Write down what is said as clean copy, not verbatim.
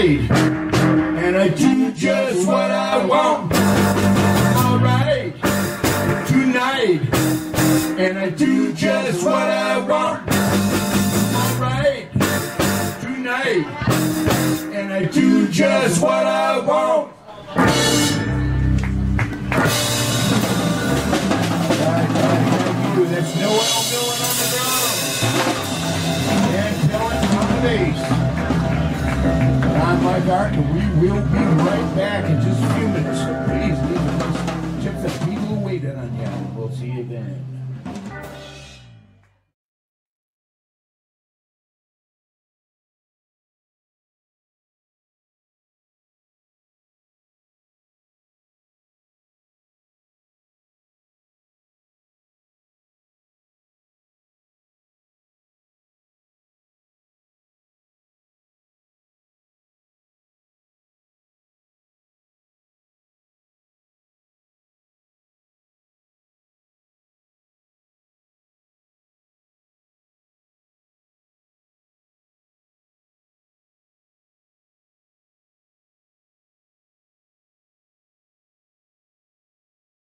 Alright, and I do just what I want. Alright, tonight, and I do just what I want. Alright, tonight, and I do just what I want. That's Noel Millen on the drums and Dylan on the bass. I'm Mike Art, and we will be right back in just a few minutes. So please leave us tips that people who waited on you. We'll see you then.